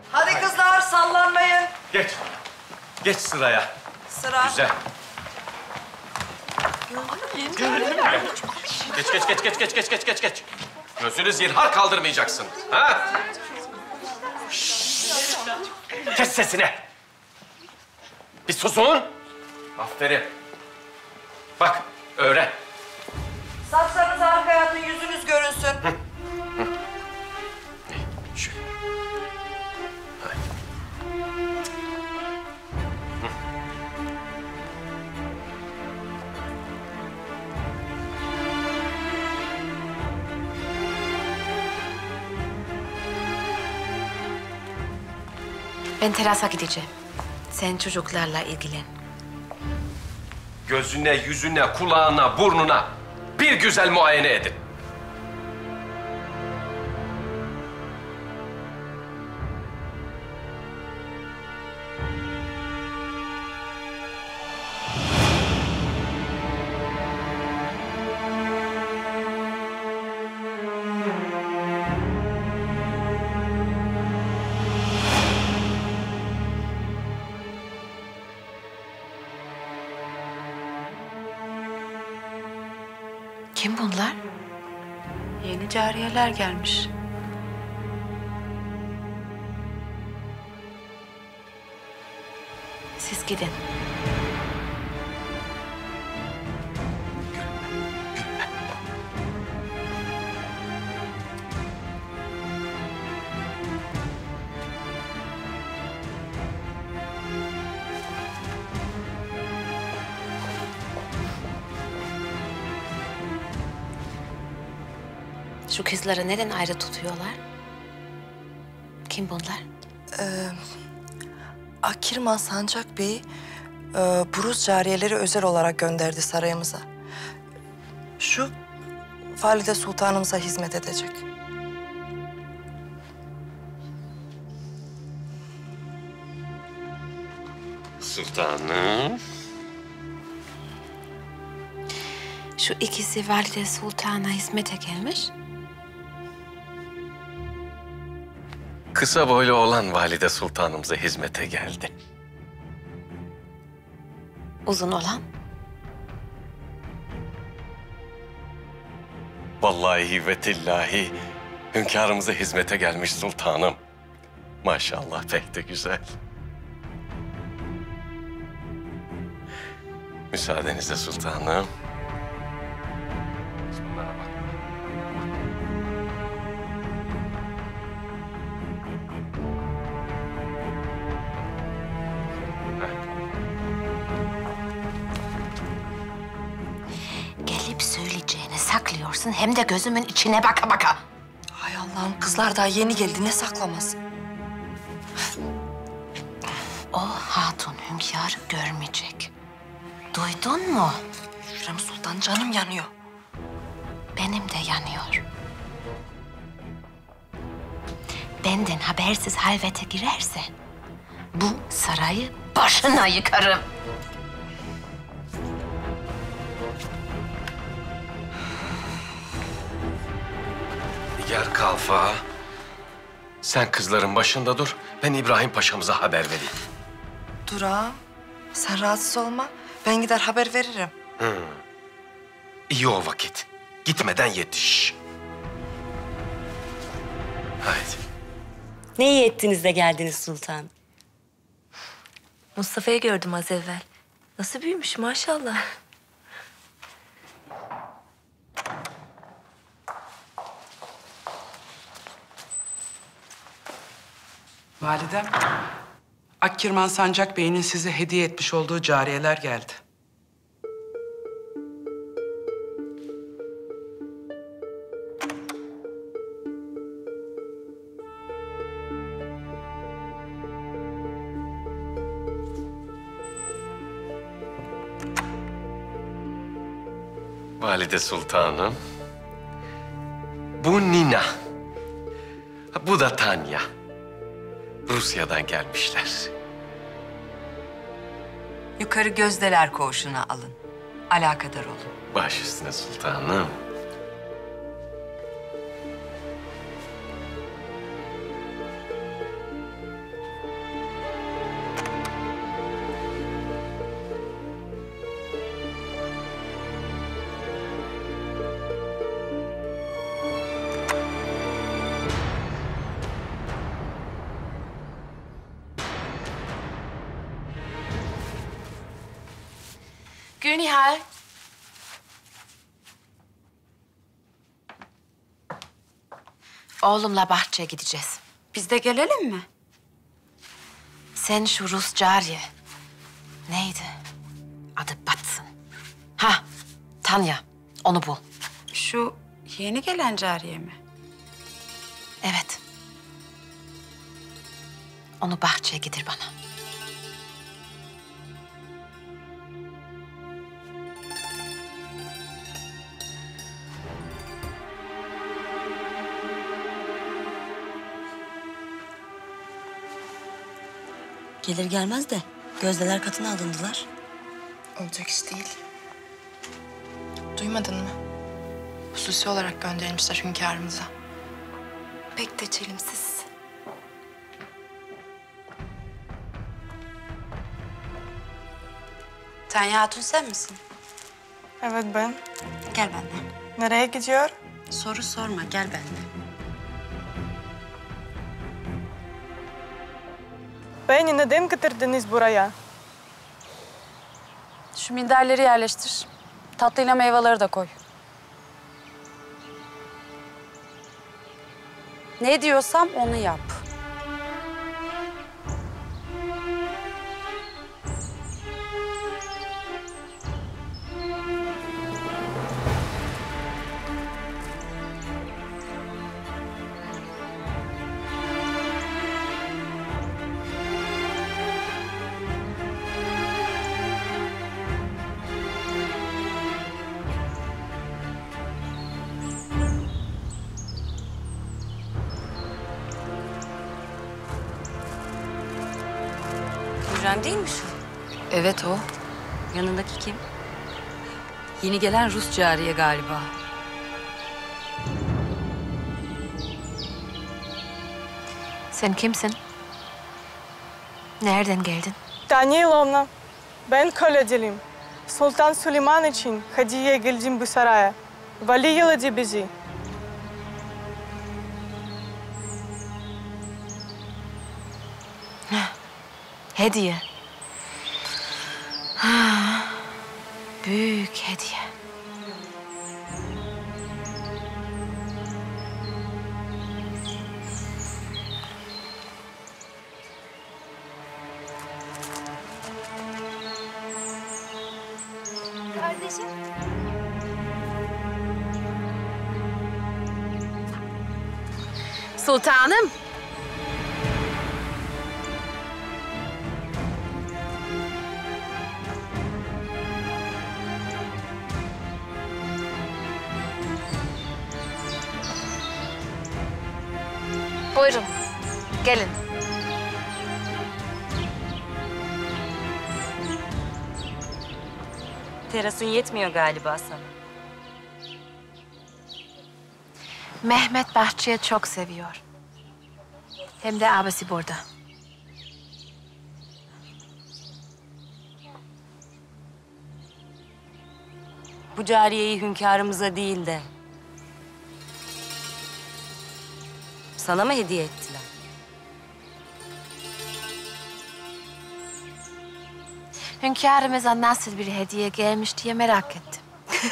Hadi kızlar sallanmayın. Geç. Geç sıraya. Sıra. Güzel. Gördün mü? Geç. Gözünü zinhar kaldırmayacaksın. Ha? Şşş! Kes sesini. Bir susun. Aferin. Bak, öğren. Saçlarınızı arkaya atın, yüzünüz görünsün. Şöyle. Hadi. Ben terasa gideceğim. Sen çocuklarla ilgilen. Gözüne, yüzüne, kulağına, burnuna bir güzel muayene edin. Kim bunlar? Yeni cariyeler gelmiş. Siz gidin. Şu kızları neden ayrı tutuyorlar? Kim bunlar? Akirman Sancak Bey, Buruz cariyeleri özel olarak gönderdi sarayımıza. Şu Valide Sultanımıza hizmet edecek. Sultanım. Şu ikisi Valide Sultan'a hizmete gelmiş. Kısa boylu olan Valide Sultanımıza hizmete geldi. Uzun olan? Vallahi ve tillahi hünkârımıza hizmete gelmiş sultanım. Maşallah pek de güzel. Müsaadenizle sultanım. Bunlara bak. Gelip söyleyeceğini saklıyorsun hem de gözümün içine baka baka. Hay Allah'ım, kızlar daha yeni geldi, ne saklaması? O hatun hünkârı görmeyecek. Duydun mu? Hürrem Sultan, canım yanıyor. Benim de yanıyor. Benden habersiz halvete girerse bu sarayı başına yıkarım. Nigar Kalfa, sen kızların başında dur. Ben İbrahim Paşa'mıza haber vereyim. Dur ağam, sen rahatsız olma. Ben gider haber veririm. İyi o vakit. Gitmeden yetiş. Haydi. Ne iyi ettiniz de geldiniz sultan. Mustafa'yı gördüm az evvel. Nasıl büyümüş maşallah. Validem, Akkirman Sancak Bey'in size hediye etmiş olduğu cariyeler geldi. Valide Sultanım. Bu Nina. Bu da Tanya. Rusya'dan gelmişler. Yukarı Gözdeler Koğuşu'na alın. Alakadar olun. Baş üstüne sultanım. Gülnihal. Oğlumla bahçeye gideceğiz. Biz de gelelim mi? Sen şu Rus cariye. Neydi? Adı Batsın. Ha, Tanya. Onu bul. Şu yeni gelen cariye mi? Evet. Onu bahçeye getir bana. Gelir gelmez de gözdeler katına alındılar. Olacak iş değil. Duymadın mı? Hususi olarak gönderilmişler hünkârımıza. Pek de çelimsiz. Tanya Hatun sen misin? Evet ben. Gel benimle. Nereye gidiyor? Soru sorma, gel benimle. Beni neden getirdiniz buraya? Şu minderleri yerleştir. Tatlıyla meyveleri de koy. Ne diyorsam onu yap. Hürrem değil mi şu? Evet o. Yanındaki kim? Yeni gelen Rus cariye galiba. Sen kimsin? Nereden geldin? Danilовна, ben köleciyim. Sultan Süleyman için hediye geldim bu saraya. Vali yılladı bizi. Hediye. Ha, büyük hediye. Kardeşim. Sultanım. Buyurun, gelin. Terasın yetmiyor galiba sana. Mehmet bahçeyi çok seviyor. Hem de abisi burada. Bu cariyeyi hünkârımıza değil de sana mı hediye ettiler? Hünkârımıza nasıl bir hediye gelmiş diye merak ettim.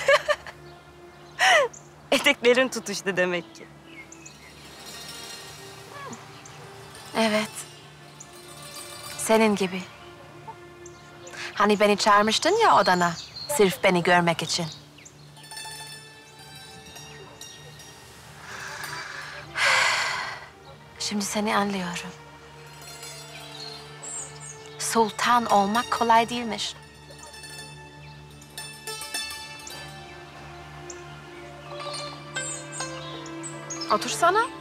Eteklerin tutuştu demek ki. Evet. Senin gibi. Hani beni çağırmıştın ya odana, sırf beni görmek için. Şimdi seni anlıyorum. Sultan olmak kolay değilmiş. Otursana.